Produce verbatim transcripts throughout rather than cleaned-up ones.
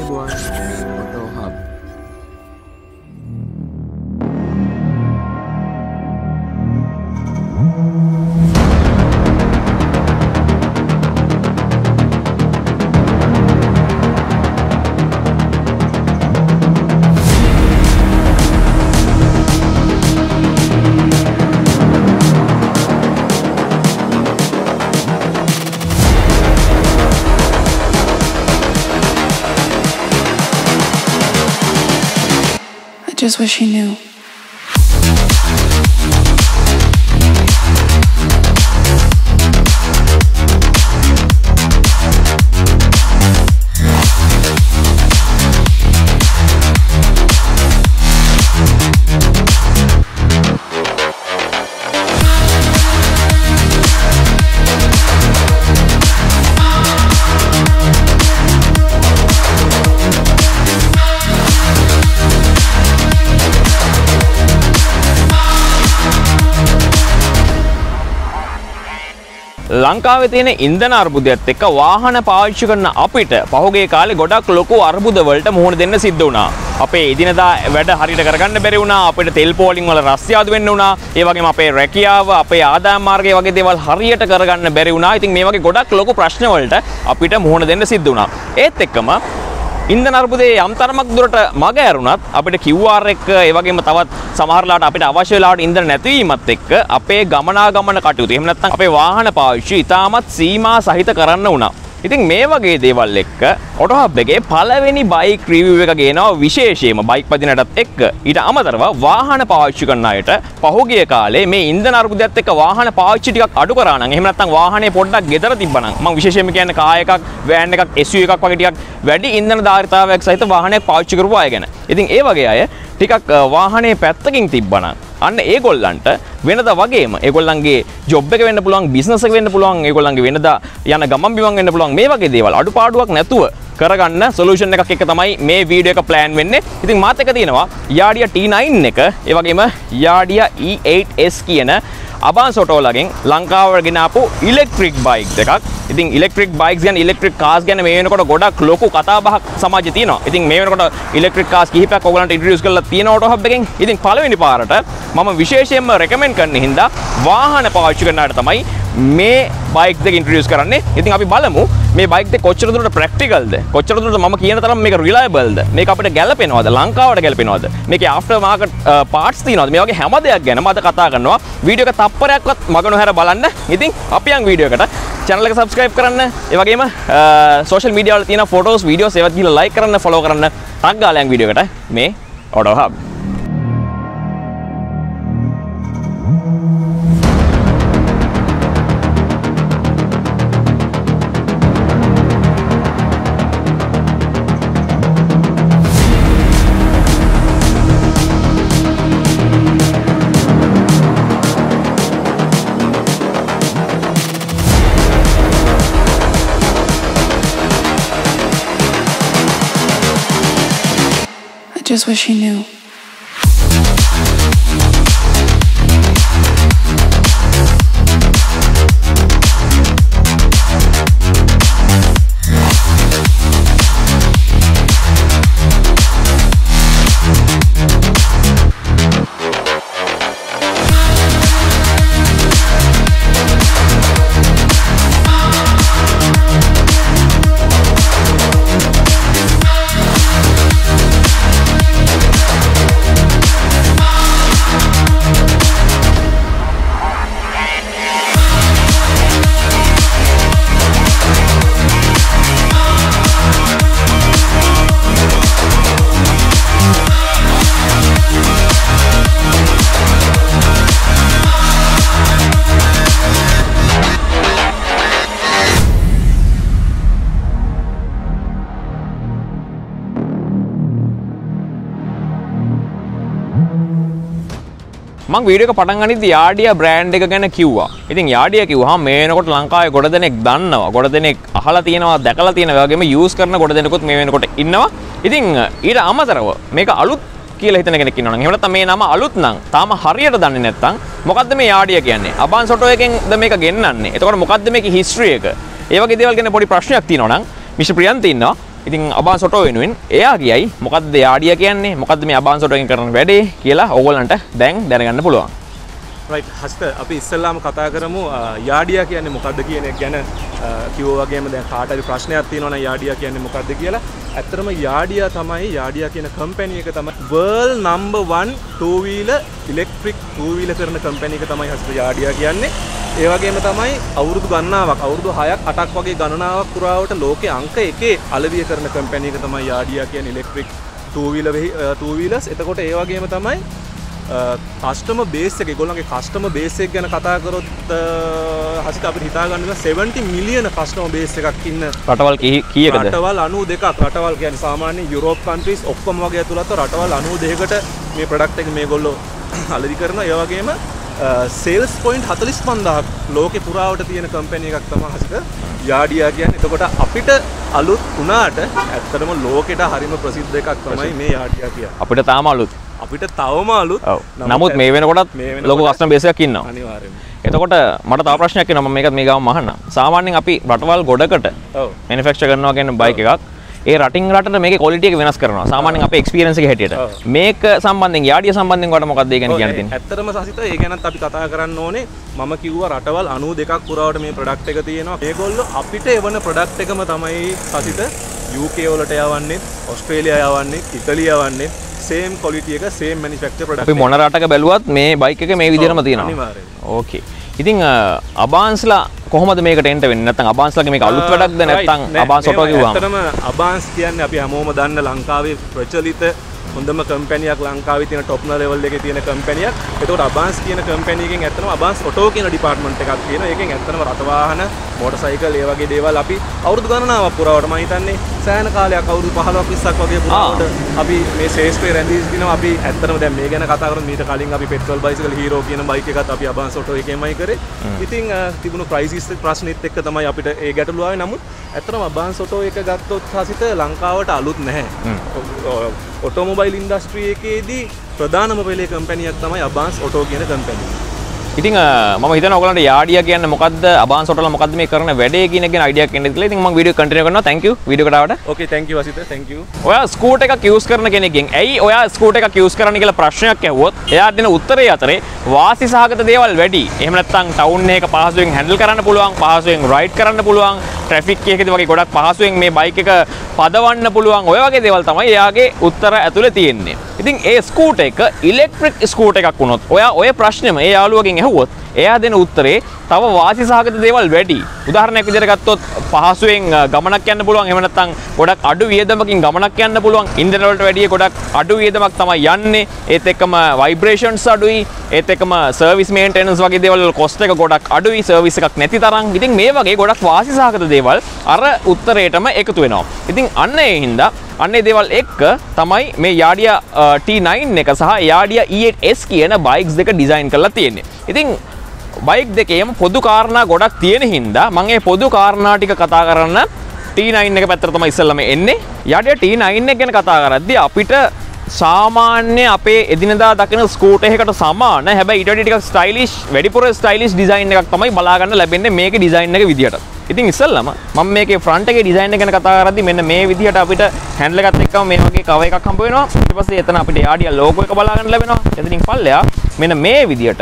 Ayubowan මේ Auto Hub. Just wish he knew. ලංකාවේ තියෙන ඉන්ධන අර්බුදයත් එක්ක වාහන පාවිච්චි කරන අපිට පහුගිය කාලේ ගොඩක් ලොකු අර්බුද වලට මුහුණ දෙන්න සිද්ධ වුණා. අපේ එදිනදා වැඩ හරියට කරගන්න බැරි වුණා. අපිට තෙල් පෝලිං වල රස්තියාදු වෙන්න වුණා. ඒ වගේම අපේ රැකියාව, අපේ ආදායම් මාර්ගය වගේ දේවල් හරියට කරගන්න බැරි වුණා. ඉතින් මේ වගේ ගොඩක් ලොකු ප්‍රශ්න වලට අපිට මුහුණ දෙන්න සිද්ධ වුණා. ඒත් එක්කම ඉන්ධන අර්බුදයේ යම් තරමක් දුරට මග ඇරුණත් අපිට Q R එක ඒ වගේම තවත් සමහරලාට අපිට අවශ්‍ය වෙලාවට ඉන්ධන නැතිවීමත් එක්ක අපේ ගමනාගමන කටයුතු එහෙම නැත්නම් අපේ වාහන පාවිච්චි ඉතාමත් සීමා සහිත කරන්න වුණා. ඉතින් මේ වගේ දේවල් එක්ක Auto Hub එකේ පළවෙනි බයික් රිවිව් එක ගේනවා විශේෂයෙන්ම බයික් පදිනටත් එක්ක. ඊට අමතරව වාහන පාවිච්චි කරන අයට පහුගිය කාලේ මේ ඉන්ධන අර්බුදයත් එක්ක වාහන පාවිච්චි ටිකක් අඩු කරා නම් එහෙම නැත්නම් වාහනේ පොඩ්ඩක් ගෙදර තිබ්බනම් මම විශේෂයෙන්ම කියන්නේ කාර් එකක්, වෑන් එකක්, S U V එකක් වගේ ටිකක් වැඩි ඉන්ධන ධාරිතාවයක් සහිත වාහනයක් පාවිච්චි කරපු අය ගැන. ඉතින් ඒ වගේ අය ටිකක් වාහනේ පැත්තකින් තිබ්බනම් අන්න ඒගොල්ලන්ට වෙනදා වගේම ඒගොල්ලන්ගේ ජොබ් එක වෙන්න පුළුවන්, බිස්නස් එක වෙන්න පුළුවන්, ඒගොල්ලන්ගේ වෙනදා යන ගමන් බිමන් වෙන්න පුළුවන්. මේ වගේ දේවල් අඩුපාඩුවක් නැතුව කරගන්න සොලියුෂන් එකක් එක තමයි මේ වීඩියෝ එක ප්ලෑන් වෙන්නේ. ඉතින් මාත් එක තියෙනවා Yadea T nine එක, ඒ වගේම Yadea E eight S කියන Abans ඔටෝලගෙන් ලංකාවට ගෙන ආපු ඉලෙක්ට්‍රික් බයික් දෙකක්. ඉතින් ඉලෙක්ට්‍රික් බයික්ස් ගැන, ඉලෙක්ට්‍රික් කාර්ස් ගැන මේ වෙනකොට ගොඩක් ලොකු කතා බහක් සමාජයේ තියෙනවා. ඉතින් මේ වෙනකොට ඉලෙක්ට්‍රික් කාර්ස් කිහිපයක් ඔයගලන්ට ඉන්ට්‍රොඩියුස් කරලා තියෙන Auto Hub එකෙන්. ඉතින් පළවෙනි පාරට මම විශේෂයෙන්ම රෙකමෙන්ඩ් කරන හින්දා වාහන පාවිච්චි කරන අයට තමයි මේ බයික් දෙක ඉන්ට්‍රොඩියුස් කරන්නේ. ඉතින් අපි බලමු මේ බයික් දෙක කොච්චර දුරට ප්‍රැක්ටිකල්ද, කොච්චර දුරට මම කියන තරම් මේක රිලයබල්ද, මේක අපිට ගැලපෙනවද, ලංකාවට ගැලපෙනවද, මේකේ ආෆ්ටර් මාකට් පාර්ට්ස් තියෙනවද, මේ වගේ හැම දෙයක් ගැන මම අද කතා කරනවා. වීඩියෝ එක තප්පරයක්වත් මග නොහැර බලන්න. ඉතින් අපි යන් වීඩියෝ එකට. channel එක subscribe කරන්න, ඒ වගේම social media වල තියෙන photos, videos ඒවත් ගිහලා like කරන්න, follow කරන්න. ටග් ගාලා යන් වීඩියෝ එකට. මේ Auto Hub. Just wish he knew. මම වීඩියෝ එක පටන් ගනිද්දි Yadea බ්‍රෑන්ඩ් එක ගැන කිව්වා. ඉතින් Yadea කිව්වහම මේ වෙනකොට ලංකාවේ ගොඩ දෙනෙක් දන්නවා. ගොඩ දෙනෙක් අහලා තියෙනවා, දැකලා තියෙනවා. ඒ වගේම යූස් කරන ගොඩ දෙනෙකුත් මේ වෙනකොට ඉන්නවා. ඉතින් ඊට අමතරව මේක අලුත් කියලා හිතන කෙනෙක් ඉන්නවා නම් එහෙම නැත්නම් මේ නම අලුත් නම් තාම හරියට දන්නේ නැත්නම් මොකද්ද මේ Yadea කියන්නේ? Abans ඔටෝ එකෙන්ද මේක ගෙන්නන්නේ? එතකොට මොකද්ද මේකේ හිස්ටරි එක? ඒ වගේ දේවල් ගැන පොඩි ප්‍රශ්නයක් තියෙනවා නම් මිස්ටර් ප්‍රියන්ත ඉන්නවා. ඉතින් අබාන්ස් ඔටෝ වෙනුවෙන් එයා කියයි මොකද්ද යාඩියා කියන්නේ මොකද්ද මේ අබාන්ස් ඔටෝ එකෙන් කරන වැඩේ කියලා ඕගොල්ලන්ට දැන් දැනගන්න පුළුවන්. රයිට් හස්ත අපි ඉස්සෙල්ලාම කතා කරමු යාඩියා කියන්නේ මොකද්ද කියන එක ගැන කිව්වා වගේම දැන් කාට හරි ප්‍රශ්නයක් තියෙනවා නම් යාඩියා කියන්නේ මොකද්ද කියලා. ඇත්තටම යාඩියා තමයි යාඩියා කියන කම්පැනි එක තමයි world number one two wheeler electric two wheeler කරන කම්පැනි එක තමයි හස්ත යාඩියා කියන්නේ. ඒ වගේම තමයි අවුරුදු ගණනාවක් අවුරුදු හයක් අටක් වගේ ගණනාවක් පුරාවට ලෝකේ අංක එකේ අලවිය කරන කම්පැනි එක තමයි යාඩියා කියන්නේ electric two wheeler two wheelers. එතකොට ඒ වගේම තමයි කස්ටමර් බේස් එක ඒගොල්ලන්ගේ කස්ටමර් බේස් එක ගැන කතා කරොත් හසිත අපිට හිතා ගන්න seventy මිලියන කස්ටමර් බේස් එකක් ඉන්න රටවල් කීයකද? රටවල් ninety දෙකක්. රටවල් කියන්නේ සාමාන්‍ය යුරෝප් කන්ට්‍රීස් ඔක්කොම වගේ ඇතුළත රටවල් ninety දෙකකට මේ ප්‍රොඩක්ට් එක මේගොල්ලෝ අලෙවි කරනවා. ඒ වගේම සේල්ස් පොයින්ට් forty-five thousand ලෝකේ පුරාවට තියෙන කම්පැනි එකක් තමයි හසිත යාඩියා කියන්නේ. එතකොට අපිට අලුත් වුණාට ඇත්තටම ලෝකෙට හරිම ප්‍රසිද්ධ එකක් තමයි මේ යාඩියා කියන්නේ. අපිට තාම අලුත්. අපිට තවම අලුත්. නමුත් මේ වෙනකොටත් ලොකු කස්ටමර් බේස් එකක් ඉන්නවා. අනිවාර්යයෙන්ම. එතකොට මට තව ප්‍රශ්නයක් එනවා මම මේකත් මේ ගාම අහන්න. සාමාන්‍යයෙන් අපි රටවල් ගොඩකට ඔව් මැනුෆැක්චර් කරනවා කියන්නේ බයික් එකක්. ඒ රටින් රටට මේකේ ක්වොලිටි එක වෙනස් කරනවා. සාමාන්‍යයෙන් අපේ එක්ස්පීරියන්ස් එක හැටියට. මේක සම්බන්ධයෙන් යාඩියා සම්බන්ධයෙන් කොට මොකක්ද ඒ ගැන කියන්න තියෙන්නේ? ඇත්තටම සසිත ඒ ගැනත් අපි කතා කරන්න ඕනේ. මම කිව්වා රටවල් ninety දෙකක් පුරාවට මේ ප්‍රොඩක්ට් එක තියෙනවා. මේගොල්ලෝ අපිට එවන ප්‍රොඩක්ට් එකම තමයි සසිත U K වලට යවන්නේ, ඕස්ට්‍රේලියා යවන්නේ, ඉතාලිය යවන්නේ. same quality එක same manufacturer product. අපි මොන රටක බැලුවත් මේ බයික් එක මේ විදිහටම තියෙනවා. අනිවාර්යයෙන්. ඕකේ. ඉතින් අබාන්ස්ලා කොහොමද මේකට එන්ට වෙන්නේ? නැත්නම් අබාන්ස්ලාගේ මේක අලුත් වැඩක්ද නැත්නම් අබාන්ස් ඔටෝ කිව්වම? ඇත්තටම අබාන්ස් කියන්නේ අපි හැමෝම දන්න ලංකාවේ ප්‍රචලිත හොඳම කම්පැනියක් ලංකාවේ තියෙන টොප් ලෙවල් එකේ තියෙන කම්පැනියක්. ඒකට අබාන්ස් කියන කම්පැනි එකෙන් ඇත්තටම අබාන්ස් ඔටෝ කියන ඩිපාර්ට්මන්ට් එකක් තියෙනවා. ඒකෙන් ඇත්තටම රට වාහන, මෝටර් සයිකල් ඒ වගේ දේවල් අපි අවුරුදු ගණනාවක් පුරාවට මම හිතන්නේ සෑහෙන කාලයක් අවුරුදු පහළොවක් විස්සක් වගේ පුරාවට අපි මේ ශේෂ්ත්‍රයේ රැඳී සිටිනවා. අපි ඇත්තටම දැන් මේ ගැන කතා කරමු. මීට කලින් අපි පෙට්‍රල් බයිසිකල් හීරෝ කියන බයික් එකත් අපි අබාන්ස් ඔටෝ එකෙන්මයි කරේ. ඉතින් තිබුණු ප්‍රයිසිස් ප්‍රශ්නෙත් එක්ක තමයි අපිට ඒ ගැටලුව ආවේ. නමුත් ඇත්තටම අබාන්ස් ඔටෝ එක ගත්තොත් හසිත ලංකාවට අලුත් නැහැ. ඔටෝමොබයිල් ඉන්ඩස්ට්‍රී එකේදී ප්‍රධානම පෙළේ කම්පැනියක් තමයි අබාන්ස් ඔටෝ කියන කම්පැනි. ඉතින් මම හිතනවා ඔයගලන්ට යාඩියා කියන්නේ මොකද්ද අබාන්ස් ඔටෝලා මොකද්ද මේ කරන වැඩේ කියන එක ගැන අයිඩියා එකක් එන්න කියලා. ඉතින් මම වීඩියෝ කන්ටිනියු කරනවා. thank you වීඩියෝ එකට ආවට. okay thank you Asitha thank you. ඔයා ස්කූටර් එකක් යූස් කරන කෙනෙක්ගෙන් ඇයි ඔයා ස්කූටර් එකක් යූස් කරන්න කියලා ප්‍රශ්නයක් ඇහුවොත් එයාට දෙන උත්තරය අතරේ වාසි සහගත දේවල් වැඩි. එහෙම නැත්නම් ටවුන් එක පහසුවෙන් හැන්ඩල් කරන්න පුළුවන්, පහසුවෙන් රයිඩ් කරන්න පුළුවන්, ට්‍රැෆික් එකේදී වගේ ගොඩක් පහසුවෙන් මේ බයික් එක පදවන්න පුළුවන්. ඔය වගේ දේවල් තමයි එයාගේ උත්තර ඇතුලේ තියෙන්නේ. ඉතින් ඒ ස්කූටර් එක ඉලෙක්ට්‍රික් ස්කූටර් එකක් වුණොත් ඔයා ඔය ප්‍රශ්නේම ඒ යාළුවගෙන් ඇහුවොත් එයා දෙන උත්තරේ තව වාසි සහගත දේවල් වැඩි. උදාහරණයක් විදිහට ගත්තොත් පහසුවෙන් ගමනක් යන්න පුළුවන්. එහෙම නැත්නම් ගොඩක් අඩු වියදමකින් ගමනක් යන්න පුළුවන්. ඉන්ධන වලට වැඩිය ගොඩක් අඩු වියදමක් තමයි යන්නේ. ඒත් එක්කම ভাইබ්‍රේෂන්ස් අඩුයි. ඒත් එක්කම සර්විස් මේන්ටෙනන්ස් වගේ දේවල් වල කොස්ට් එක ගොඩක් අඩුයි. සර්විස් එකක් නැති තරම්. ඉතින් මේ වගේ ගොඩක් වාසි සහගත දේවල් අර උත්තරේටම එකතු වෙනවා. ඉතින් අන්න ඒ හින්දා අන්නේ දේවල් එක්ක තමයි මේ Yadea T nine එක සහ Yadea E eight S කියන බයික්ස් දෙක ඩිසයින් කරලා තියෙන්නේ. ඉතින් බයික් දෙකේම පොදු කාරණා ගොඩක් තියෙන හින්දා මම මේ පොදු කාරණා ටික කතා කරන්න T nine එක පැත්තට තමයි ඉස්සෙල්ලාම එන්නේ. Yadea T nine එක ගැන කතා කරද්දී අපිට සාමාන්‍ය අපේ එදිනදා දකින ස්කූටර් එකකට සමාන හැබැයි ඊට වඩා ටිකක් ස්ටයිලිෂ් වැඩිපුර ස්ටයිලිෂ් ඩිසයින් එකක් තමයි බලා ගන්න ලැබෙන්නේ මේකේ ඩිසයින් එක විදියට. ඉතින් ඉස්සෙල්ලාම මම මේකේ ෆ්‍රන්ට් එකේ ඩිසයින් එක ගැන කතා කරද්දී මෙන්න මේ විදියට අපිට හැන්ඩල් එකත් එක්කම මේ වගේ කවර් එකක් හම්බ වෙනවා. ඊට පස්සේ එතන අපිට Yadea ලෝගෝ එක බලා ගන්න ලැබෙනවා. එතනින් පල්ලෙහා මෙන්න මේ විදියට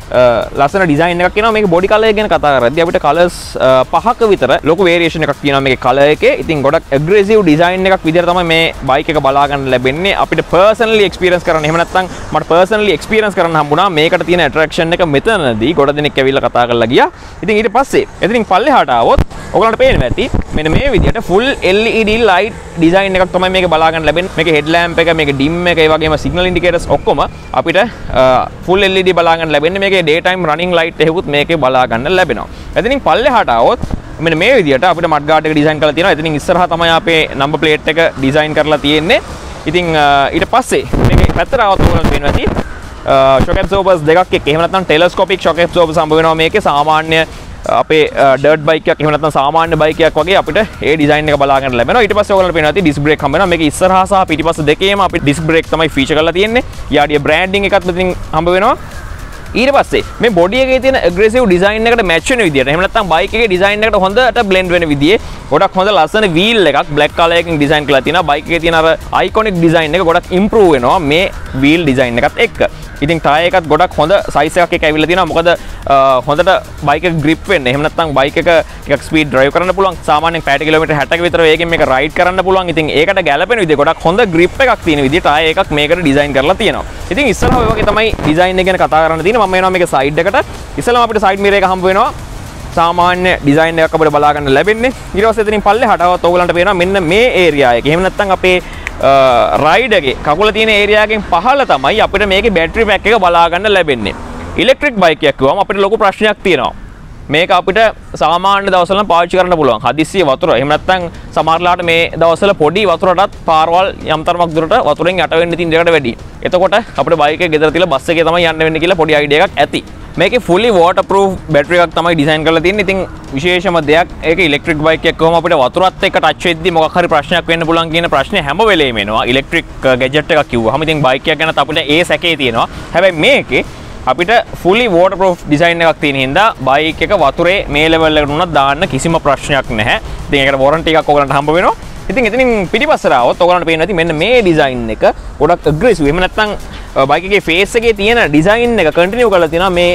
ලස්සන ඩිසයින් එකක් එනවා. මේකේ බොඩි කලර් එක ගැන කතා කරද්දී අපිට කලර්ස් පහක විතර ලොකු වේරියේෂන් එකක් තියෙනවා මේකේ කලර් එකේ. ඉතින් ගොඩක් ඇග්‍රෙසිව් ඩිසයින් එකක් විදියට තමයි මේ බයික් එක බලා ගන්න ලැබෙන්නේ. අපිට පර්සනලි එක්ස්පීරියන්ස් කරන්න එහෙම නැත්නම් මට පර්සනලි එක්ස්පීරියන්ස් කරන්න හම්බුණා. මේකට තියෙන ඇට්‍රැක්ෂන් එක මෙතනදී ගොඩ දෙනෙක් ඇවිල්ලා කතා කරලා ගියා. ඉතින් ඊට පස්සේ එතනින් පල්ලෙහාට ආවොත් ඔයගලන්ට පේනවා ඇති මෙන්න මේ විදියට full L E D light design එකක් තමයි මේක බලා ගන්න ලැබෙන්නේ. මේකේ හෙඩ් ලැම්ප් එක, මේකේ ඩිම් එක, ඒ වගේම සිග්නල් ඉන්ඩිකේටර්ස් ඔක්කොම අපිට ෆුල් L E D බලා ගන්න ලැබෙන්නේ. මේකේ ඩේ ටයිම් රනින් ලයිට් එකකුත් මේකේ බලා ගන්න ලැබෙනවා. එතනින් පල්ලෙහාට ආවොත් මෙන්න මේ විදියට අපිට මඩ් ගාඩ් එක ඩිසයින් කරලා තියෙනවා. එතනින් ඉස්සරහා තමයි අපේ නම්බර් ප්ලේට් එක ඩිසයින් කරලා තියෙන්නේ. ඉතින් ඊට පස්සේ මේකේ පැත්තට ආවොත් ඔයගලන්ට පේනවා ඇති shock absorbers දෙකක් එක්ක එහෙම නැත්නම් telescopic shock absorbers හම්බ වෙනවා මේකේ. සාමාන්‍ය අපේ ඩර්ට් බයික් එකක් එහෙම නැත්නම් සාමාන්‍ය බයික් එකක් වගේ අපිට ඒ ඩිසයින් එක බලා ගන්න ලැබෙනවා. ඊට පස්සේ ඔයගලන්ට පේනවා ඇති ඩිස්ක් බ්‍රේක් හම්බ වෙනවා. මේකේ ඉස්සරහා සහ පිටිපස්ස දෙකේම අපිට ඩිස්ක් බ්‍රේක් තමයි ෆීචර් කරලා තියෙන්නේ. Yadea බ්‍රෑන්ඩින් එකත් මෙතනින් හම්බ වෙනවා. ඊට පස්සේ මේ බොඩි එකේ තියෙන ඇග්‍රෙසිව් ඩිසයින් එකට මැච් වෙන විදියට එහෙම නැත්නම් බයික් එකේ ඩිසයින් එකට හොඳට බ්ලෙන්ඩ් වෙන විදිහේ ගොඩක් හොඳ ලස්සන වීල් එකක් බ්ලැක් කලර් එකකින් ඩිසයින් කරලා තියෙනවා. බයික් එකේ තියෙන අර අයිකොනික් ඩිසයින් එක ගොඩක් ඉම්ප්‍රූව් වෙනවා මේ වීල් ඩිසයින් එකත් එක්ක. ඉතින් ටයර් එකත් ගොඩක් හොඳ සයිස් එකක් එක ඇවිල්ලා තියෙනවා. මොකද හොඳට බයික් එක ග්‍රිප් වෙන්න. එහෙම නැත්නම් බයික් එක ටිකක් ස්පීඩ් ඩ්‍රයිව් කරන්න පුළුවන්. සාමාන්‍යයෙන් පැයට කිලෝමීටර් හැටක විතර වේගෙන් මේක රයිඩ් කරන්න පුළුවන්. ඉතින් ඒකට ගැලපෙන විදිහ ගොඩක් හොඳ ග්‍රිප් එකක් තියෙන විදිහ ටයර් එකක් මේකට ඩිසයින් කරලා තියෙනවා. ඉතින් ඉස්සරහ ඔය වගේ තමයි ඩිසයින් එක ගැන කතා කරන්න තියෙන්නේ. මම එනවා මේක සයිඩ් එකට. ඉස්සෙල්ලාම අපිට සයිඩ් මිරර් එක හම්බ වෙනවා. සාමාන්‍ය ඩිසයින් එකක් අපිට බලා ගන්න ලැබෙන්නේ. ඊට පස්සේ එතනින් පල්ලෙහාට આવත් ඕගලන්ට පේනවා මෙන්න මේ ඒරියා එක. එහෙම නැත්නම් අපේ රයිඩ් එකේ කකුල තියෙන ඒරියා එකෙන් පහළ තමයි අපිට මේකේ බැටරි පැක් එක බලා ගන්න ලැබෙන්නේ. ඉලෙක්ට්‍රික් බයික් එකක් කිව්වම අපිට ලොකු ප්‍රශ්නයක් තියෙනවා. මේක අපිට සාමාන්‍ය දවස්වල පාවිච්චි කරන්න පුළුවන්. හදිස්සිය වතුර. එහෙම නැත්නම් සමහරලාට මේ දවස්වල පොඩි වතුරටත් පාරවල් යම් තරමක් දුරට වතුරෙන් යට වෙන්න තියෙන දෙයකට වැඩි. එතකොට අපිට බයික් එක ගෙදර තියලා බස් එකේ තමයි යන්න වෙන්නේ කියලා පොඩි අයිඩියා එකක් ඇති. මේකේ fully waterproof බැටරි එකක් තමයි ඩිසයින් කරලා තියෙන්නේ. ඉතින් විශේෂම දෙයක් ඒක ඉලෙක්ට්‍රික් බයික් එකක් කොහොම අපිට වතුරත් එක්ක ටච් වෙද්දී මොකක් හරි ප්‍රශ්නයක් වෙන්න පුළුවන් කියන ප්‍රශ්නේ හැම වෙලේම එනවා. ඉලෙක්ට්‍රික් ගැජට් එකක් කිව්වහම ඉතින් බයික් එකක් ගැනත් අපිට ඒ සැකේ තියෙනවා. හැබැයි මේකේ අපිට fully waterproof design එකක් තියෙන හින්දා බයික් එක වතුරේ මේ level එකට උනත් දාන්න කිසිම ප්‍රශ්නයක් නැහැ. ඉතින් ඒකට warranty එකක් ඔයගලන්ට හම්බ වෙනවා. ඉතින් එතනින් පිටිපස්සට આવොත් ඔයගලන්ට පේනවා ඉතින් මෙන්න මේ design එක ගොඩක් aggressive. එහෙම නැත්නම් බයික් එකේ face එකේ තියෙන design එක continue කරලා තියෙනවා මේ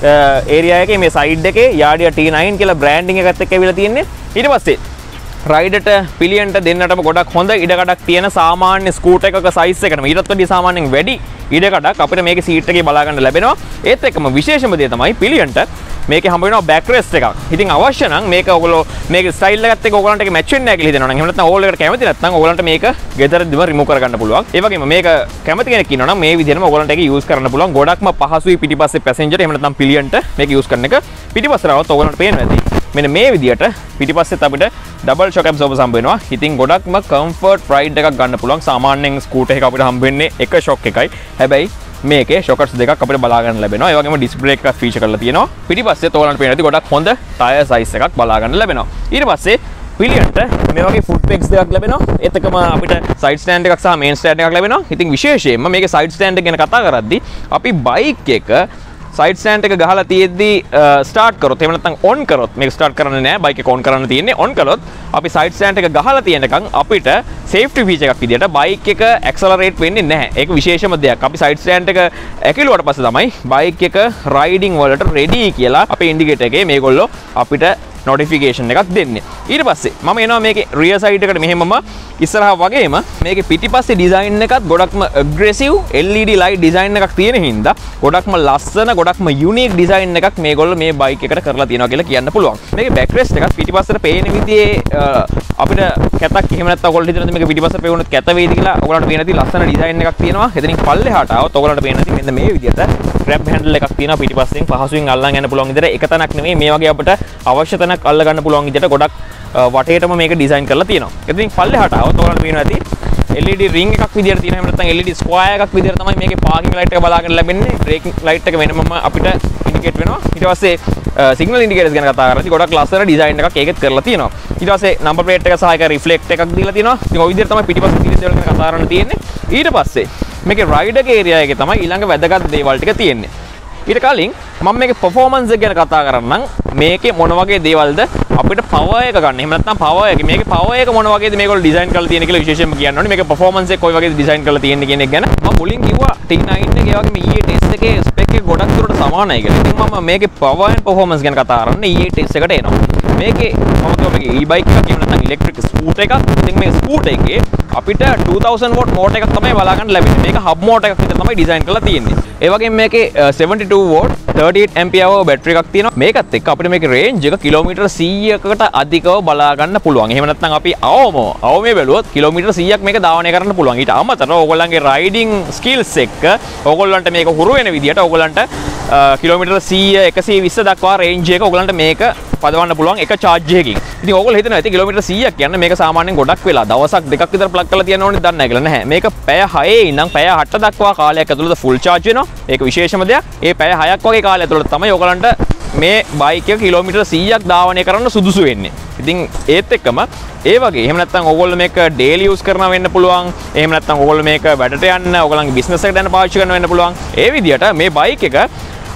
area එකේ මේ side එකේ Yadea T nine කියලා branding එකත් එක්ක ඇවිල්ලා තියෙන්නේ. ඊට පස්සේ රයිඩට පිලියන්ට දෙන්නටම ගොඩක් හොඳ ඉඩකඩක් තියෙන සාමාන්‍ය ස්කූටර් එකක සයිස් එකටම ඊටත් වැඩිය සාමාන්‍යයෙන් වැඩි ඉඩකඩක් අපිට මේකේ සීට් එකේ බලා ගන්න ලැබෙනවා. ඒත් එක්කම විශේෂම දේ තමයි පිලියන්ට මේකේ හම්බ වෙනවා බෑක් රෙස්ට් එකක්. ඉතින් අවශ්‍ය නම් මේක ඔයගොල්ලෝ මේකේ ස්ටයිල් එකත් එක්ක ඔයගලන්ට ඒක මැච් වෙන්නේ නැහැ කියලා හිතනවා නම් එහෙම නැත්නම් ඕල් එකට කැමති නැත්නම් ඔයගලන්ට මේක ගෙදරදිම රිමූව් කරගන්න පුළුවන්. ඒ වගේම මේක කැමති කෙනෙක් ඉන්නවා නම් මේ විදිහටම ඔයගලන්ට ඒක යූස් කරන්න පුළුවන්. ගොඩක්ම පහසුයි පිටිපස්සේ පැසෙන්ජර් එහෙම නැත්නම් පිලියන්ට මේක යූස් කරන එක. පිටිපස්සට આવත් ඔයගලන්ට පේනවා ඇති. මෙන්න මේ විදිහට පිටිපස්සෙත් අපිට ඩබල් ෂොක් ඇබ්සෝබර්ස් හම්බ වෙනවා. ඉතින් ගොඩක්ම කම්ෆර්ට් රයිඩ් එකක් ගන්න පුළුවන්. සාමාන්‍යයෙන් ස්කූටර් එකක අපිට හම්බ වෙන්නේ එක ෂොක් එකයි. හැබැයි මේකේ ෂොකර්ස් දෙකක් අපිට බලා ගන්න ලැබෙනවා. ඒ වගේම ඩිස්ක් බ්‍රේක් එකක් ෆීචර් කරලා තියෙනවා. පිටිපස්සෙත් ඔයාලන්ට පේන ඇති ගොඩක් හොඳ ටයර් සයිස් එකක් බලා ගන්න ලැබෙනවා. ඊට පස්සේ පිලියන්ට මේ වගේ ෆුට් පෙග්ස් දෙකක් ලැබෙනවා. ඒත් එකම අපිට සයිඩ් ස්ටෑන්ඩ් එකක් සහ මේන් ස්ටෑන්ඩ් එකක් ලැබෙනවා. ඉතින් විශේෂයෙන්ම මේකේ සයිඩ් ස්ටෑන්ඩ් එක ගැන කතා කරද්දී අපි බයික් එක සයිඩ් ස්ටෑන්ඩ් එක ගහලා තියෙද්දී ස්ටාර්ට් කරොත් එහෙම නැත්නම් ඔන් කරොත් මේක ස්ටාර්ට් කරන්නේ නැහැ බයික් එක ඔන් කරන්න තියෙන්නේ ඔන් කළොත් අපි සයිඩ් ස්ටෑන්ඩ් එක ගහලා තියෙනකන් අපිට සේෆ්ටි ෆීචර් එකක් විදියට බයික් එක ඇක්සලරේට් වෙන්නේ නැහැ. ඒක විශේෂම දෙයක්. අපි සයිඩ් ස්ටෑන්ඩ් එක ඇකිලුවට පස්සේ තමයි බයික් එක රයිඩින් වලට රෙඩි කියලා අපේ ඉන්ඩිකේටර් එකේ මේගොල්ලෝ අපිට notification එකක් දෙන්නේ. ඊට පස්සේ මම එනවා මේකේ rear side එකට මෙහෙමම ඉස්සරහා වගේම මේකේ පිටිපස්සේ design එකත් ගොඩක්ම aggressive L E D light design එකක් තියෙන හින්දා ගොඩක්ම ලස්සන ගොඩක්ම unique design එකක් මේගොල්ලෝ මේ bike එකට කරලා තියෙනවා කියලා කියන්න පුළුවන්. මේකේ backrest එකත් පිටිපස්සට පේන විදිහේ අපිට කැතක් එහෙම නැත්නම් ඔයගොල්ලෝ හිතනද මේක පිටිපස්සට පේවුනොත් කැත වේද කියලා ඔයගොල්ලන්ට පේන ඇති ලස්සන design එකක් තියෙනවා. එතනින් පල්ලෙහාට આવත් ඔයගොල්ලන්ට පේන ඇති මෙන්න මේ විදිහට grab handle එකක් තියෙනවා පිටිපස්සෙන් පහසුවෙන් අල්ලන් යන්න පුළුවන් විදිහට එක තැනක් නෙමෙයි මේ වගේ අපිට අවශ්‍ය තැනක් අල්ල ගන්න පුළුවන් විදිහට ගොඩක් වටේටම මේක ඩිසයින් කරලා තියෙනවා. ඉතින් පල්ලෙහාට આવත් ඔයාලට පේනවා ඇති L E D ring එකක් විදිහට තියෙනවා. එහෙම නැත්නම් L E D square එකක් විදිහට තමයි මේකේ parking light එක බලාගෙන ලැබෙන්නේ. braking light එක වෙනමම අපිට indicate වෙනවා. ඊට පස්සේ signal indicators ගැන කතා කරද්දී ගොඩක් ලස්සන design එකක් ඒකෙත් කරලා තියෙනවා. ඊට පස්සේ number plate එක සහ එක reflect එකක් දීලා තියෙනවා. ඉතින් ওই විදිහට තමයි පිටිපස්සේ තියෙන දේවල් ගැන කතා කරන්න තියෙන්නේ. ඊට පස්සේ මේකේ rider area එකේ තමයි ඊළඟ වැදගත් දේවල් ටික තියෙන්නේ. ඊට කලින් මම මේකේ performance එක ගැන කතා කරන්නම්. මේකේ මොන වගේ දේවල්ද අපිට power එක ගන්න. එහෙම නැත්නම් power එක මේකේ power එක මොන වගේද මේගොල්ලෝ design කරලා තියෙන්නේ කියලා විශේෂයෙන්ම කියන්න ඕනේ. මේකේ performance එක කොයි වගේද design කරලා තියෙන්නේ කියන එක ගැන. මම මුලින් කිව්වා T nine එකේ වගේම E eight S එකේ spec එක ගොඩක් දුරට සමානයි කියලා. ඉතින් මම මේකේ power and performance ගැන කතා කරන්නේ E eight S එකට එනවා. මේකේ මම කිව්වා මේකේ e-bike එකක් එහෙම නැත්නම් electric scooter එකක්. ඉතින් මේ scooter එකේ අපිට two thousand watt motor එකක් තමයි බලා ගන්න ලැබෙන්නේ. මේක hub motor එකක් විතර තමයි design කරලා තියෙන්නේ. ඒ වගේම මේකේ seventy-two watt thirty-eight ampere hour battery එකක් තියෙනවා. මේකත් එක්ක අපිට මේකේ range එක කිලෝමීටර් සීයකට අධිකව බලා ගන්න පුළුවන්. එහෙම නැත්නම් අපි අවම අවමේ බැලුවොත් කිලෝමීටර් සීයක් මේක ධාවනය කරන්න පුළුවන්. ඊට අමතරව ඕගොල්ලන්ගේ riding skills එක්ක ඕගොල්ලන්ට මේක හුරු වෙන විදිහට ඕගොල්ලන්ට කිලෝමීටර් සීය එකසිය විස්ස දක්වා range එක ඕගොල්ලන්ට මේක පදවන්න පුළුවන් එක charge එකකින්. ඉතින් ඕගොල්ලෝ හිතනවා ඇති කිලෝමීටර් සීයක් කියන්නේ මේක සාමාන්‍යයෙන් ගොඩක් වෙලා දවසක් දෙකක් විතර ප්ලග් කරලා තියන්න ඕනේ දන්නේ නැහැ කියලා. නැහැ. මේක පැය හයේ ඉඳන් පැය අට දක්වා කාලයක් ඇතුළත full charge වෙනවා. ඒක විශේෂම දෙයක්. ඒ පැය හයක් වගේ කාලය ඇතුළත තමයි ඕගොල්ලන්ට මේ බයික් එක කිලෝමීටර් සීයක් ධාවනය කරන්න සුදුසු වෙන්නේ. ඉතින් ඒත් එක්කම ඒ වගේ එහෙම නැත්නම් ඕගොල්ලෝ මේක daily use කරනවා වෙන්න පුළුවන්. එහෙම නැත්නම් ඕගොල්ලෝ මේක වැඩට යන්න ඕගොල්ලන්ගේ business එකට යන්න පාවිච්චි කරනවා වෙන්න පුළුවන්. ඒ විදිහට මේ බයික් එක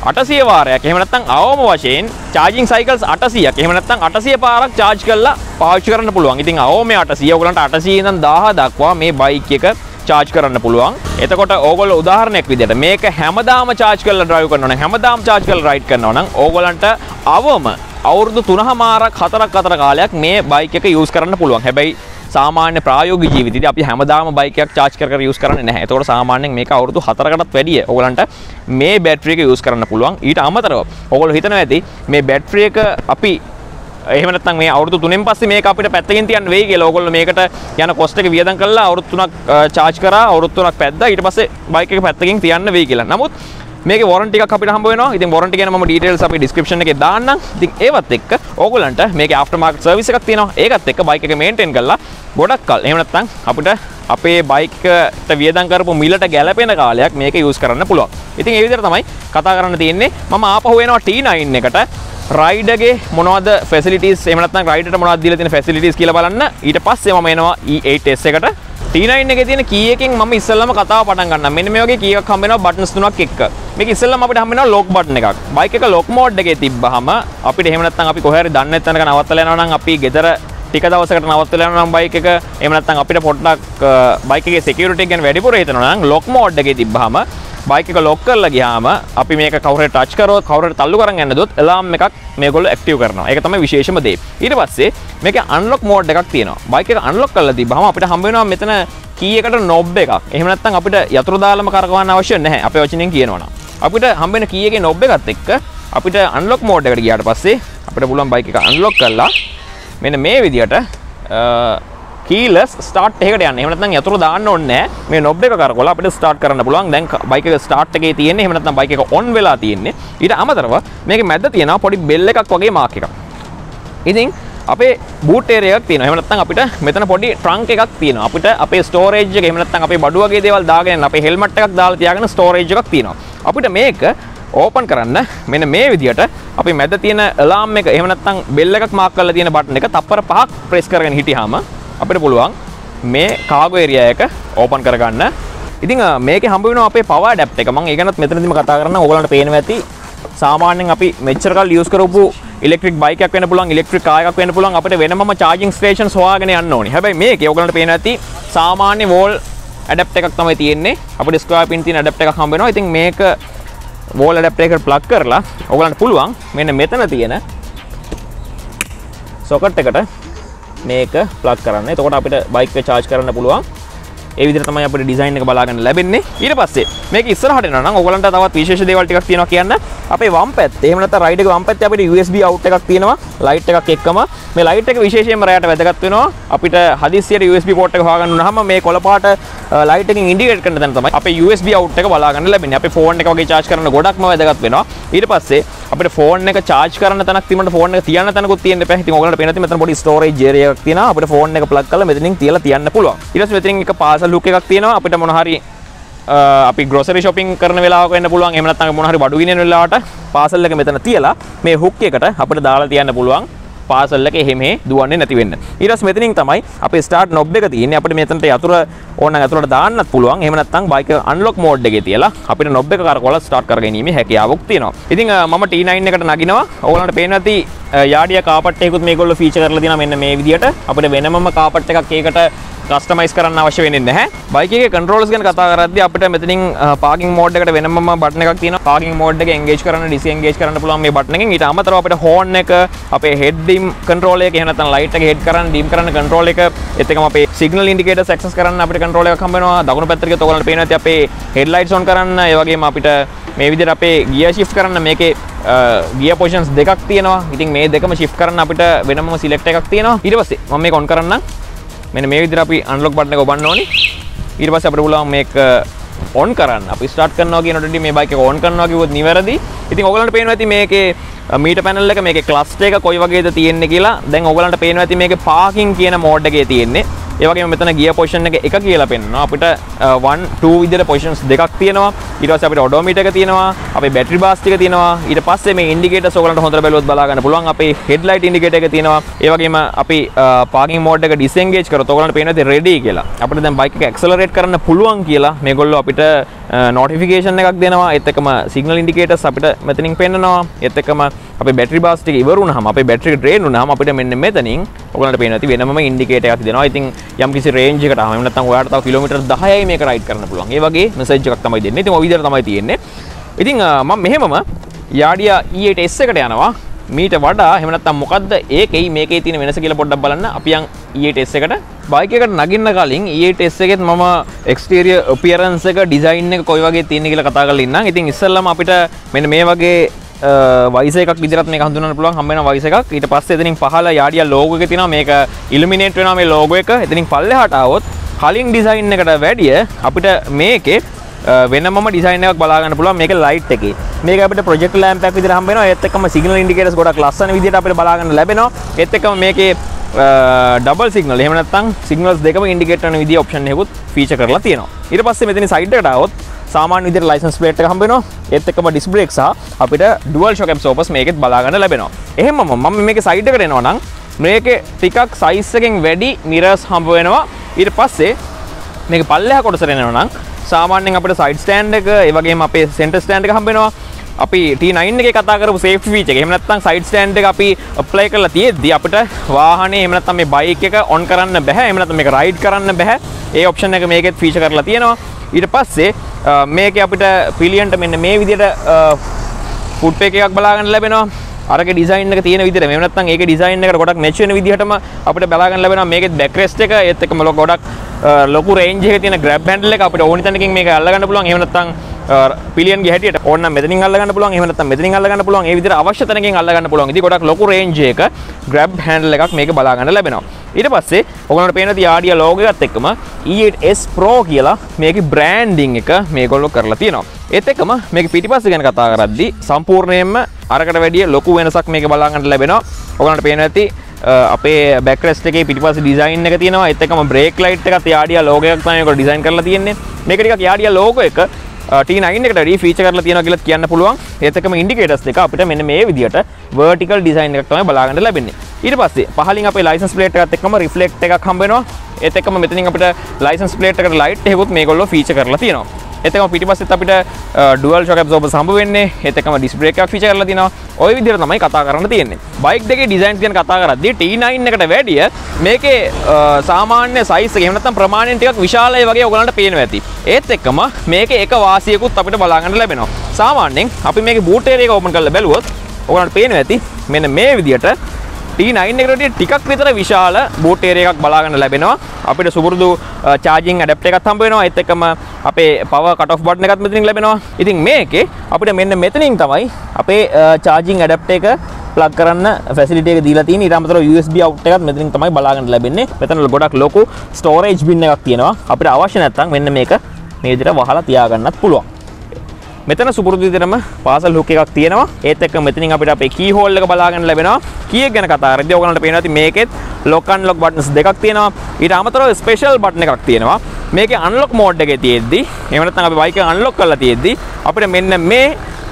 අටසිය වාරයක් එහෙම නැත්නම් අවම වශයෙන් charging cycles අටසියක් එහෙම නැත්නම් අටසිය පාරක් charge කරලා පාවිච්චි කරන්න පුළුවන්. ඉතින් අවම අටසිය ඔයගලන්ට අටසිය ඉඳන් දහය දක්වා මේ බයික් එක charge කරන්න පුළුවන්. එතකොට ඕගොල්ලෝ උදාහරණයක් විදිහට මේක හැමදාම charge කරලා drive කරනවා නම් හැමදාම charge කරලා ride කරනවා නම් ඕගලන්ට අවම අවුරුදු තුනමාරක් හතරක් අතර කාලයක් මේ බයික් එක use කරන්න පුළුවන්. හැබැයි සාමාන්‍ය ප්‍රායෝගික ජීවිතේදී අපි හැමදාම බයික් එකක් charge කර කර use කරන්නේ නැහැ. ඒතකොට සාමාන්‍යයෙන් මේක අවුරුදු හතරකටත් වැඩිය ඕගලන්ට මේ බැටරි එක use කරන්න පුළුවන්. ඊට අමතරව ඕගොල්ලෝ හිතනවා ඇති මේ බැටරි එක අපි එහෙම නැත්නම් මේ අවුරුදු තුනෙන් පස්සේ මේක අපිට පැත්තකින් තියන්න වෙයි කියලා ඕගොල්ලෝ මේකට යන cost එක වියදම් කරලා අවුරුදු තුනක් charge කරා අවුරුදු තුනක් පැද්දා ඊට පස්සේ බයික් එක පැත්තකින් තියන්න වෙයි කියලා. නමුත් මේකේ warranty එකක් අපිට හම්බ වෙනවා. ඉතින් warranty ගැන මම details අපි description එකේ දාන්නම්. ඉතින් ඒවත් එක්ක ඕගොල්ලන්ට මේකේ after market service එකක් තියෙනවා. ඒකත් එක්ක බයික් එක maintain කරලා ගොඩක් කල් එහෙම නැත්නම් අපිට අපේ බයික් එකට වියදම් කරපු මිලට ගැලපෙන කාලයක් මේක use කරන්න පුළුවන්. ඉතින් ඒ විදිහට තමයි කතා කරන්න තියෙන්නේ. මම ආපහු එනවා T nine එකට rider ගේ මොනවද facilities එහෙම නැත්නම් rider ට මොනවද දීලා තියෙන facilities කියලා බලන්න. ඊට පස්සේ මම එනවා E eight S එකට. T nine එකේ තියෙන key එකෙන් මම ඉස්සෙල්ලාම කතාව පටන් ගන්නම්. මෙන්න මේ වගේ key එකක් හම්බ වෙනවා buttons තුනක් එක්ක. මේක ඉස්සෙල්ලාම අපිට හම්බ වෙනවා lock button එකක්. බයික් එක lock mode එකේ තිබ්බහම අපිට එහෙම නැත්නම් අපි කොහේ හරි දන්නේ නැත්නම් නවත්තලා යනවා නම් අපි ගෙදර ටික දවසකට නවත්තලා යනවා නම් බයික් එක එහෙම නැත්නම් අපිට පොඩ්ඩක් බයික් එකේ security එක ගැන වැඩිපුර හිතනවා නම් lock mode එකේ තිබ්බහම බයික් එක lock කරලා ගියාම අපි මේක කවුරු හරි touch කරොත් කවුරු හරි තල්ලු කරන් යන්න දුවොත් alarm එකක් මේගොල්ලෝ active කරනවා. ඒක තමයි විශේෂම දේ. ඊට පස්සේ මේකේ unlock mode එකක් තියෙනවා. බයික් එක unlock කරලා තිබ්බහම අපිට හම්බ වෙනවා මෙතන key එකට knob එකක්. එහෙම නැත්නම් අපිට යතුරු දාලම කරකවන්න අවශ්‍ය නැහැ. අපේ වචනෙන් කියනවනම්. අපිට හම්බ වෙන key එකේ knob එකත් එක්ක අපිට unlock mode එකට ගියාට පස්සේ අපිට පුළුවන් බයික් එක unlock කරලා මෙන්න මේ විදියට keyless start එකකට යන්න. එහෙම නැත්නම් යතුරු දාන්න ඕනේ නැහැ. මේ knob එක කරකවලා අපිට start කරන්න පුළුවන්. දැන් බයික් එක start එකේ තියෙන්නේ. එහෙම නැත්නම් බයික් එක on වෙලා තියෙන්නේ. ඊට අමතරව මේකේ මැද්ද තියෙනවා පොඩි bell එකක් වගේ mark එකක්. ඉතින් අපේ boot area එකක් තියෙනවා. එහෙම නැත්නම් අපිට මෙතන පොඩි trunk එකක් තියෙනවා. අපිට අපේ storage එක එහෙම නැත්නම් අපේ බඩු වගේ දේවල් දාගෙන යන්න අපේ helmet එකක් දාලා තියාගෙන storage එකක් තියෙනවා. අපිට මේක open කරන්න මෙන්න මේ විදියට අපි මැද තියෙන alarm එක එහෙම නැත්නම් bell එකක් mark කරලා තියෙන button එක තප්පර පහක් press කරගෙන හිටියාම අපිට පුළුවන් මේ cargo area එක open කරගන්න. ඉතින් මේකේ හම්බ වෙනවා අපේ power adapter එක. මම ඒ ගැනත් මෙතනදිම කතා කරන්න ඕගොල්ලන්ට පේනවා ඇති. සාමාන්‍යයෙන් අපි මෙච්චර කල් use කරපු ඉලෙක්ට්‍රික් බයික් එකක් වෙන්න පුළුවන් ඉලෙක්ට්‍රික් කාර් එකක් වෙන්න පුළුවන් අපිට වෙනමම charging stations හොයාගෙන යන්න ඕනේ. හැබැයි මේකේ ඔයගලන්ට පේනවා ඇති සාමාන්‍ය wall adapter එකක් තමයි තියෙන්නේ. අපිට square pin තියෙන adapter එකක් හම්බ වෙනවා. ඉතින් මේක wall adapter එකට plug කරලා ඔයගලන්ට පුළුවන් මෙන්න මෙතන තියෙන socket එකට මේක plug කරන්න. එතකොට අපිට බයික් එක charge කරන්න පුළුවන්. ඒ විදිහට තමයි අපිට ඩිසයින් එක බලා ගන්න ලැබෙන්නේ. ඊට පස්සේ මේක ඉස්සරහට එනවා නම් ඔයගලන්ට තවත් විශේෂ දේවල් ටිකක් තියෙනවා කියන්න. අපේ වම් පැත්තේ එහෙම නැත්නම් රයිඩ් එකේ වම් පැත්තේ අපිට U S B out එකක් තියෙනවා. ලයිට් එකක් එක්කම මේ ලයිට් එක විශේෂයෙන්ම රැයට වැදගත් වෙනවා. අපිට හදිස්සියට U S B port එක හොයාගන්න උනහම මේ කොළ පාට ලයිට් එකකින් ඉන්ඩිකේට් කරන තැන තමයි අපේ U S B out එක බලා ගන්න ලැබෙන්නේ. අපේ ෆෝන් එක වගේ charge කරන්න ගොඩක්ම වැදගත් වෙනවා. ඊට පස්සේ අපිට ෆෝන් එක charge කරන්න තැනක් තිබුණාට ෆෝන් එක තියන්න තැනකුත් තියෙන්න එපා. ඉතින් ඔයගලන්ට පේනවා මෙතන පොඩි storage area එකක් තියෙනවා. අපිට ෆෝන් එක plug කරලා මෙතනින් තියලා තියන්න පුළුවන්. ඊට පස්සේ මෙතනින් එක parcel hook එකක් තියෙනවා. අපිට මොන හරි අපි grocery shopping කරන වෙලාවක වෙන්න පුළුවන්. එහෙම නැත්නම් මොන හරි බඩු ගෙනියන වෙලාවට parcel එක මෙතන තියලා මේ hook එකට අපිට දාලා තියන්න පුළුවන්. parcel එක එහෙම දුවන්නේ නැති වෙන්න. ඊට පස්සේ මෙතනින් තමයි අපේ start knob එක තියෙන්නේ. අපිට මෙතනට යතුරු ඕන නම් යතුරට දාන්නත් පුළුවන්. එහෙම නැත්නම් බයික් එක unlock mode එකේ තියලා අපිට knob එක කරකවලා start කරගැනීමේ හැකියාවක් තියෙනවා. ඉතින් මම T nine එකට නගිනවා. ඕගොල්ලන්ට පේනවා ඇති Yadea carpet එකකුත් මේගොල්ලෝ feature කරලා තියෙනවා මෙන්න මේ විදියට. අපිට වෙනමම carpet එකක් ඒකට කස්ටමයිස් කරන්න අවශ්‍ය වෙන්නේ නැහැ. බයික් එකේ controls ගැන කතා කරද්දී අපිට මෙතනින් parking mode එකට වෙනමම button එකක් තියෙනවා. parking mode එක engage කරන්න disengage කරන්න පුළුවන් මේ button එකෙන්. ඊට අමතරව අපිට horn එක, අපේ head dim control එක, එහෙම නැත්නම් light එක head කරන්න, dim කරන්න control එක, ඒත් එක්කම අපේ signal indicators access කරන්න අපිට control එකක් හම්බ වෙනවා. දකුණු පැත්තට ගියොත් ඔයගලන්ට පේනවා ඇති අපේ headlights on කරන්න, ඒ වගේම අපිට මේ විදිහට අපේ gear shift කරන්න මේකේ gear positions දෙකක් තියෙනවා. ඉතින් මේ දෙකම shift කරන්න අපිට වෙනමම select එකක් තියෙනවා. ඊට පස්සේ මම මේක on කරන්නම්. මෙන්න මේ විදිහට අපි unlock button එක ඔබන්න ඕනි. ඊට පස්සේ අපිට පුළුවන් මේක on කරන්න. අපි start කරනවා කියනකොටදී මේ බයික් එක on කරනවා කිව්වොත් නිවැරදි. ඉතින් ඔයගලන්ට පේනවා ඇති මේකේ meter panel එක මේකේ cluster එක කොයි වගේද තියෙන්නේ කියලා. දැන් ඔයගලන්ට පේනවා ඇති මේකේ parking කියන mode එකේ තියෙන්නේ. ඒ වගේම මෙතන gear position එක එක කියලා පෙන්නනවා. අපිට one two විදිහට positions දෙකක් තියෙනවා. ඊට පස්සේ අපිට odometer එක තියෙනවා. අපේ battery bars ටික තියෙනවා. ඊට පස්සේ මේ indicators ඔයගලන්ට හොඳට බැලුවොත් බලා ගන්න පුළුවන්. අපේ headlight indicator එක තියෙනවා. ඒ වගේම අපි parking mode එක disengage කරොත් ඔයගලන්ට පේනවා ඇති ready කියලා. අපිට දැන් bike එක accelerate කරන්න පුළුවන් කියලා මේගොල්ලෝ අපිට notification එකක් දෙනවා. ඒත් එක්කම signal indicators අපිට මෙතනින් පෙන්නනවා. ඒත් එක්කම අපේ battery burst එක ඉවර වුණාම අපේ battery එක drain වුණාම අපිට මෙන්න මෙතනින් ඔයගලන්ට පේනවා ඇති වෙනමම indicator එකක් දෙනවා. ඉතින් යම් කිසි range එකකට ආවම නැත්නම් ඔයාලට තව කිලෝමීටර් දහයයි මේක ride කරන්න පුළුවන්. ඒ වගේ message එකක් තමයි දෙන්නේ. ඉතින් ඔය විදිහට තමයි තියෙන්නේ. ඉතින් මම මෙහෙමම Yadea E eight S එකට යනවා. මීට වඩා එහෙම නැත්නම් මොකද්ද ඒකෙයි මේකේ තියෙන වෙනස කියලා පොඩ්ඩක් බලන්න. අපි යන් E eight S එකට බයික් එකට නගින්න කලින් E eight S එකෙත් මම exterior appearance එක design එක කොයි වගේ තියෙන කියලා කතා කරලා ඉන්නම්. ඉතින් ඉස්සෙල්ලාම අපිට මෙන්න මේ වගේ වයිස එකක් විදිහට මේක හඳුනන්න පුළුවන් හම්බ වෙන වයිස එකක්. ඊට පස්සේ එතනින් පහළ Yadea logo එක තියෙනවා. මේක illuminate වෙනවා මේ logo එක. එතනින් පල්ලෙහාට ආවොත් කලින් design එකට වැඩිය අපිට මේකේ වෙනමම ඩිසයින් එකක් බලා ගන්න පුළුවන්. මේක ලයිට් එකේ. මේක අපිට ප්‍රොජෙක්ටර් ලැම්ප් එකක් විදිහට හම්බ වෙනවා. ඒත් එක්කම සිග්නල් ඉන්ඩිකේටර්ස් ගොඩක් ලස්සන විදිහට අපිට බලා ගන්න ලැබෙනවා. ඒත් එක්කම මේකේ ඩබල් සිග්නල් එහෙම නැත්නම් සිග්නල්ස් දෙකම ඉන්ඩිකේට් කරන විදිහ ඔප්ෂන් එකකුත් ෆීචර් කරලා තියෙනවා. ඊට පස්සේ මෙතන සයිඩ් එකට ආවොත් සාමාන්‍ය විදිහට ලයිසන්ස් ප්ලේට් එක හම්බ වෙනවා. ඒත් එක්කම ඩිස්ක් බ්‍රේක් සහ අපිට ඩුවල් ෂොක් ඇබ්සෝබර්ස් මේකෙත් බලා ගන්න ලැබෙනවා. එහෙමම මම මේකේ සයිඩ් එකට එනවා නම් මේකේ ටිකක් සයිස් එකෙන් වැඩි මිරර්ස් හම්බ වෙනවා. ඊට පස්සේ මේක පල්ලෙහා කොටසට එනවා නම් සාමාන්‍යයෙන් අපිට සයිඩ් ස්ටෑන්ඩ් එක ඒ වගේම අපේ සෙන්ටර් ස්ටෑන්ඩ් එක හම්බ වෙනවා. අපි T nine එකේ කතා කරපු සේෆ්ටි ෆීචර් එක. එහෙම නැත්නම් සයිඩ් ස්ටෑන්ඩ් එක අපි ඇප්ලයි කරලා තියෙද්දි අපිට වාහනේ එහෙම නැත්නම් මේ බයික් එක ඔන් කරන්න බෑ. එහෙම නැත්නම් මේක රයිඩ් කරන්න බෑ. ඒ ඔප්ෂන් එක මේකෙත් ෆීචර් කරලා තියෙනවා. ඊට පස්සේ මේකේ අපිට පිලියන්ට මෙන්න මේ විදිහට ෆුට් පේක් එකක් බලා ගන්න ලැබෙනවා. අරගේ ඩිසයින් එක තියෙන විදිහට. එහෙම නැත්නම් ඒකේ ඩිසයින් එකට ගොඩක් මැච් වෙන විදිහටම අපිට බලා ගන්න ලැබෙනවා. මේකෙත් බෑක් රෙස්ට් එක ඒත් එක්කම ගොඩක් ලොකු රේන්ජ් එකක තියෙන ග්‍රැබ් හැන්ඩල් එක අපිට ඕනි තැනකින් මේක අල්ල ගන්න පුළුවන්. එහෙම නැත්නම් පිලියන්ගේ හැටියට ඕන නම් මෙතනින් අල්ල ගන්න පුළුවන්. එහෙම නැත්නම් මෙතනින් අල්ල ගන්න පුළුවන්. ඒ විදිහට අවශ්‍ය තැනකින් අල්ල ගන්න පුළුවන්. ඉතින් ගොඩක් ලොකු රේන්ජ් එකක ග්‍රැබ් හැන්ඩල් එකක් මේක බලා ගන්න ලැබෙනවා. ඊට පස්සේ ඔයගොල්ලන්ට පේන Yadea logo එකත් එක්කම E eight S Pro කියලා මේකේ බ්‍රෑන්ඩින් එක මේගොල්ලෝ කරලා තියෙනවා. ඒත් එක්කම මේක පිටිපස්ස ගැන කතා කරද්දී සම්පූර්ණයෙන්ම අරකට වැඩිය ලොකු වෙනසක් මේක බලා ගන්න ලැබෙනවා. ඔයගොල්ලන්ට පේනවා ඇති අපේ බෑක් රෙස්ට් එකේ පිටිපස්සේ ඩිසයින් එක තියෙනවා. ඒත් එක්කම බ්‍රේක් ලයිට් එකත් Yadea logo එකක් තමයි මේක ඩිසයින් කරලා තියෙන්නේ. මේක ටිකක් Yadea logo එක T nine එකට වැඩි ෆීචර් කරලා තියෙනවා කියලා කියන්න පුළුවන්. ඒත් එක්කම ඉන්ඩිකේටර්ස් දෙක අපිට මෙන්න මේ විදිහට vertical design එකක් තමයි බලා ගන්න ලැබෙන්නේ. ඊට පස්සේ පහලින් අපේ license plate එකත් එක්කම reflect එකක් හම්බ වෙනවා. ඒත් එක්කම මෙතනින් අපිට license plate එකට light එකකුත් මේගොල්ලෝ ෆීචර් කරලා තියෙනවා. ඒත් එක්කම පිටිපස්සෙත් අපිට dual shock absorbers හම්බ වෙන්නේ. ඒත් එක්කම disc brake එකක් ෆීචර් කරලා තියෙනවා. ওই විදිහට තමයි කතා කරන්න තියෙන්නේ. බයික් දෙකේ ඩිසයින්ස් ගැන කතා කරද්දී T nine එකට වැඩිය මේකේ සාමාන්‍ය සයිස් එක එහෙම නැත්නම් ප්‍රමාණයෙන් ටිකක් විශාලයි වගේ ඔයගලන්ට පේනවා ඇති. ඒත් එක්කම මේකේ එක වාසියකුත් අපිට බලා ගන්න ලැබෙනවා. සාමාන්‍යයෙන් අපි මේකේ boot area එක open කරලා බැලුවොත් ඔයගලන්ට පේනවා ඇති මෙන්න මේ විදිහට T nine එකට වඩා ටිකක් විතර විශාල boot area එකක් බලා ගන්න ලැබෙනවා. අපිට සුපුරුදු charging adapter එකක් හම්බ වෙනවා. ඒත් එක්කම අපේ power cut off button එකත් මෙතනින් ලැබෙනවා. ඉතින් මේකේ අපිට මෙන්න මෙතනින් තමයි අපේ charging adapter එක plug කරන්න facility එක දීලා තියෙන්නේ. ඊට අමතරව U S B out එකත් මෙතනින් තමයි බලා ගන්න ලැබෙන්නේ. මෙතන ගොඩක් ලොකු storage bin එකක් තියෙනවා. අපිට අවශ්‍ය නැත්නම් මෙන්න මේක මේ විදිහට වහලා තියාගන්නත් පුළුවන්. මෙතන සුපුරුදු විදිහටම පාසල් හුක් එකක් තියෙනවා. ඒත් එක්ක මෙතනින් අපිට අපේ key hole එක බලා ගන්න ලැබෙනවා. key එක ගැන කතා කරද්දී ඔයගලන්ට පේනවා ඇති මේකෙත් lock unlock buttons දෙකක් තියෙනවා. ඊට අමතරව special button එකක් තියෙනවා. මේකේ unlock mode එකේ තියෙද්දි එහෙම නැත්නම් අපි bike එක unlock කරලා තියෙද්දි අපිට මෙන්න මේ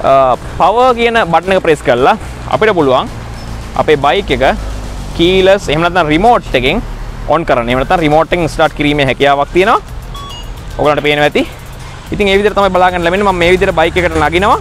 power කියන button එක press කරලා අපිට පුළුවන් අපේ bike එක keyless එහෙම නැත්නම් remote එකෙන් on කරන්න. එහෙම නැත්නම් remote එකෙන් start කිරීමේ හැකියාවක් තියෙනවා. ඔයගලන්ට පේනවා ඇති. ඉතින් ඒ විදිහට තමයි බලා ගන්න ලැබෙන්නේ. මම මේ විදිහට බයික් එකට නගිනවා.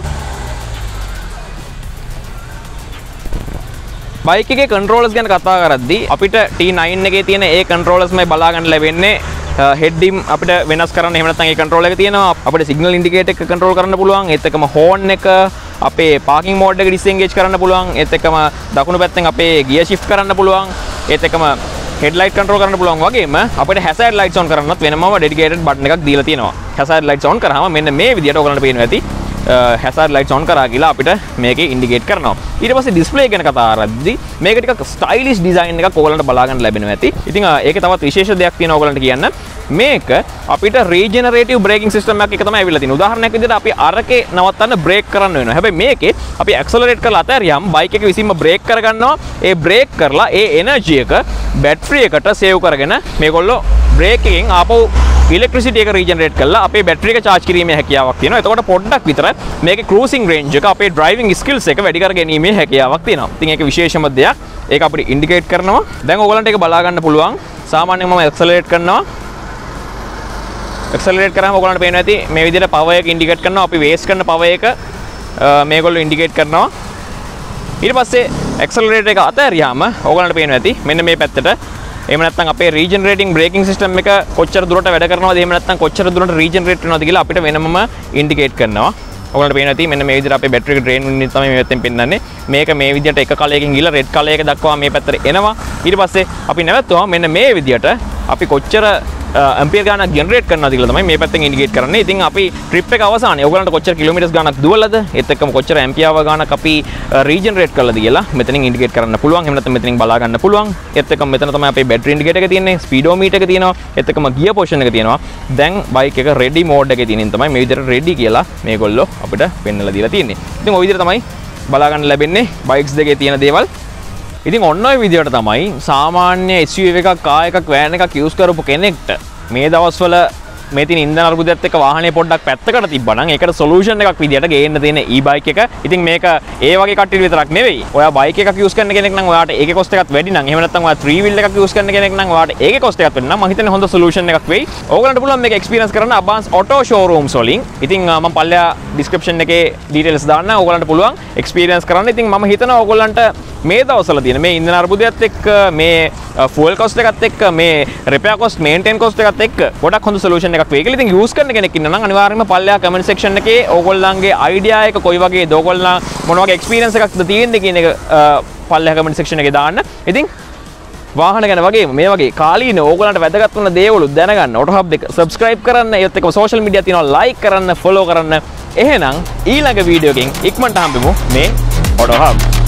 බයික් එකේ කන්ට්‍රෝලර්ස් ගැන කතා කරද්දී අපිට T nine එකේ තියෙන ඒ කන්ට්‍රෝලර්ස් මයි බලා ගන්න ලැබෙන්නේ. හෙඩ් ඩිම් අපිට වෙනස් කරන්න එහෙම නැත්නම් ඒ කන්ට්‍රෝල් එක තියෙනවා. අපිට සිග්නල් ඉන්ඩිකේටර් එක කන්ට්‍රෝල් කරන්න පුළුවන්. ඒත් එක්කම හෝන් එක අපේ පාකින් මෝඩ් එක ඩිස්එන්ගේජ් කරන්න පුළුවන්. ඒත් එක්කම දකුණු පැත්තෙන් අපේ ගියර් shift කරන්න පුළුවන්. ඒත් එක්කම headlight control කරන්න පුළුවන් වගේම අපිට hazard lights on කරන්නත් වෙනම dedicated button එකක් දීලා තියෙනවා. hazard lights on කරාම මෙන්න මේ විදිහට ඔයගලන්ට පේනවා ඇති. hazard lights on කරා කියලා අපිට මේකේ indicate කරනවා. ඊට පස්සේ display ගැන කතා කරද්දී මේක ටිකක් stylish design එකක් ඔයගලන්ට බලා ගන්න ලැබෙනවා ඇති. ඉතින් ඒකේ තවත් විශේෂ දෙයක් තියෙනවා ඔයගලන්ට කියන්න. මේක අපිට regenerative braking system එකක් එක තමයි ඇවිල්ලා තියෙන්නේ. උදාහරණයක් විදිහට අපි අරකේ නවත්තන්න brake කරන්න වෙනවා. හැබැයි මේකේ අපි accelerate කරලා අතහැරියම් bike එක විසින්ම brake කරගන්නවා. ඒ brake කරලා ඒ energy එක battery එකට save කරගෙන මේගොල්ලෝ brake එකෙන් ආපහු electricity එක regenerate කරලා අපේ battery එක charge කිරීමේ හැකියාවක් තියෙනවා. එතකොට පොඩ්ඩක් විතර මේකේ cruising range එක අපේ driving skills එක වැඩි කර ගැනීමේ හැකියාවක් තියෙනවා. ඉතින් ඒක විශේෂම දෙයක්. ඒක අපිට indicate කරනවා. දැන් ඔයගලන්ට ඒක බලා ගන්න පුළුවන්. සාමාන්‍යයෙන් මම accelerate කරනවා. ඇක්සලරේට් කරාම ඔයගොල්ලන්ට පේනවා ඇති මේ විදිහට පවර් එක ඉන්ඩිකේට් කරනවා. අපි වේස්ට් කරන පවර් එක මේගොල්ලෝ ඉන්ඩිකේට් කරනවා. ඊට පස්සේ ඇක්සලරේටර් එක අතහැරියාම ඔයගොල්ලන්ට පේනවා ඇති මෙන්න මේ පැත්තට එහෙම නැත්නම් අපේ රීජනරේටිංగ్ බ්‍රේකින් සිස්ටම් එක කොච්චර දුරට වැඩ කරනවද එහෙම නැත්නම් කොච්චර දුරට රීජනරේට් වෙනවද කියලා අපිට වෙනමම ඉන්ඩිකේට් කරනවා. ඔයගොල්ලන්ට පේනවා ඇති මෙන්න මේ විදිහට අපේ බැටරි එක ඩ්‍රේන් වෙන තමයි මේ පැත්තෙන් පෙන්නන්නේ. මේක මේ විදිහට එක කලයකින් ගිහලා රෙඩ් කලයක දක්වා මේ පැත්තට එනවා. ඊට පස්සේ අපි නැවතුවා මෙන්න මේ විදිහට අපි කොච්චර ඇම්පියර් ගානක් ජෙනරේට් කරනවද කියලා තමයි මේ පැත්තෙන් ඉන්ඩිකේට් කරන්නේ. ඉතින් අපි ට්‍රිප් එක අවසානයේ ඔයගොල්ලන්ට කොච්චර කිලෝමීටර්ස් ගානක් දුවලද ඒත් එක්කම කොච්චර ඇම්පියර් ගානක් අපි රීජනරේට් කළාද කියලා මෙතනින් ඉන්ඩිකේට් කරන්න පුළුවන්. එහෙම නැත්නම් මෙතනින් බලා ගන්න පුළුවන්. ඒත් එක්කම මෙතන තමයි අපේ බැටරි ඉන්ඩිකේටර් එක තියෙන්නේ. ස්පීඩෝමීටර් එක තියෙනවා. ඒත් එක්කම ගියර් පොසිෂන් එක තියෙනවා. දැන් බයික් එක රෙඩි මෝඩ් එකේ තියෙන තමයි මේ විදිහට රෙඩි කියලා මේගොල්ලෝ අපිට පෙන්නලා දීලා තියෙන්නේ. ඉතින් ওই විදිහට තමයි බලා ගන්න ලැබෙන්නේ බයික්ස් දෙකේ තියෙන දේවල්. ඉතින් ඔන්න ඔය විදිහට තමයි සාමාන්‍ය S U V එකක් කාර් එකක් වෑන් එකක් යූස් කරපු කෙනෙක්ට මේ දවස්වල මේ තියෙන ඉන්ධන අර්බුදයත් එක්ක වාහනේ පොඩ්ඩක් පැත්තකට තිබ්බනම් ඒකට සොලියුෂන් එකක් විදියට ගේන්න තියෙන e-bike එක. ඉතින් මේක ඒ වගේ කට්ටියට විතරක් නෙවෙයි. ඔයා බයික් එකක් යූස් කරන කෙනෙක් නම් ඔයාට ඒකේ කොස්ට් එකත් වැඩි නම් එහෙම නැත්නම් ඔයා three wheel එකක් යූස් කරන කෙනෙක් නම් ඔයාට ඒකේ කොස්ට් එකත් වැඩි නම් මම හිතන්නේ හොඳ සොලියුෂන් එකක් වෙයි. ඕගලන්ට පුළුවන් මේක එක්ස්පීරියන්ස් කරන්න Abans Auto Showrooms වලින්. ඉතින් මම පල්ලෙහා ඩිස්ක්‍රිප්ෂන් එකේ ඩීටේල්ස් දාන්න. ඕගලන්ට පුළුවන් එක්ස්පීරියන්ස් කරන්න. ඉතින් මම හිතනවා ඕගලන්ට මේ දවස්වල තියෙන මේ ඉන්ධන අර්බුදයත් එක්ක මේ ෆුවල් කොස්ට් එකත් එක්ක මේ රිපෙයාර් කොස්ට් මේන්ටේන් කොස්ට් එකත් එක්ක ගොඩක් හොඳ සොලියුෂන් එකක් වෙයි කියලා. ඉතින් යූස් කරන කෙනෙක් ඉන්නවා නම් අනිවාර්යයෙන්ම පල්ලෙහා කමෙන්ට් සෙක්ෂන් එකේ ඕගොල්ලන්ගේ අයිඩියා එක කොයි වගේද ඕගොල්ලන් මොන වගේ එක්ස්පීරියන්ස් එකක්ද තියෙන්නේ කියන එක පල්ලෙහා කමෙන්ට් සෙක්ෂන් එකේ දාන්න. ඉතින් වාහන ගැන වගේම මේ වගේ කාලීන ඕගොල්ලන්ට වැදගත් වන දේවලුත් දැනගන්න ඔටෝ හබ් එක සබ්ස්ක්‍රයිබ් කරන්න. ඒත් එක්කම සෝෂල් මීඩියා තියෙනවා ලයික් කරන්න, ෆලෝ කරන්න. එහෙනම් ඊළඟ වීඩියෝ එකකින් ඉක්මනට හම්බෙමු මේ ඔටෝ හබ්.